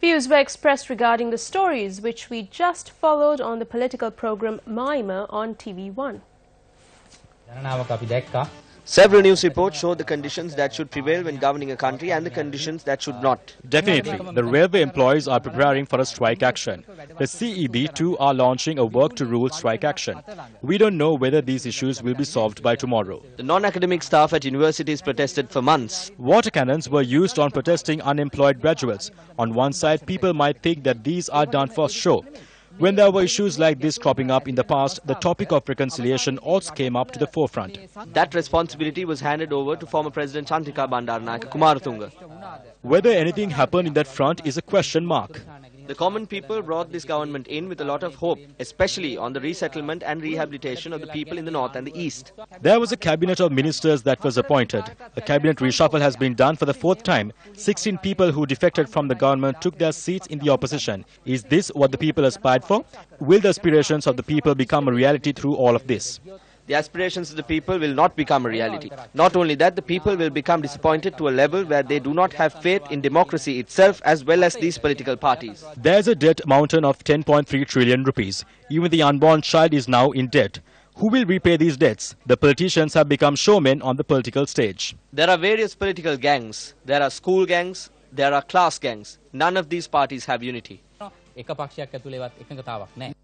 Views were expressed regarding the stories which we just followed on the political program Maima on TV1. Several news reports show the conditions that should prevail when governing a country and the conditions that should not. Definitely. The railway employees are preparing for a strike action. The CEB too are launching a work to rule strike action. We don't know whether these issues will be solved by tomorrow. The non-academic staff at universities protested for months. Water cannons were used on protesting unemployed graduates. On one side, people might think that these are done for show. When there were issues like this cropping up in the past, the topic of reconciliation also came up to the forefront. That responsibility was handed over to former President Chandrika Bandaranaike Kumaratunga. Whether anything happened in that front is a question mark. The common people brought this government in with a lot of hope, especially on the resettlement and rehabilitation of the people in the north and the east. There was a cabinet of ministers that was appointed. A cabinet reshuffle has been done for the fourth time. 16 people who defected from the government took their seats in the opposition. Is this what the people aspired for? Will the aspirations of the people become a reality through all of this? The aspirations of the people will not become a reality. Not only that, the people will become disappointed to a level where they do not have faith in democracy itself as well as these political parties. There's a debt mountain of 10.3 trillion rupees. Even the unborn child is now in debt. Who will repay these debts? The politicians have become showmen on the political stage. There are various political gangs. There are school gangs. There are class gangs. None of these parties have unity.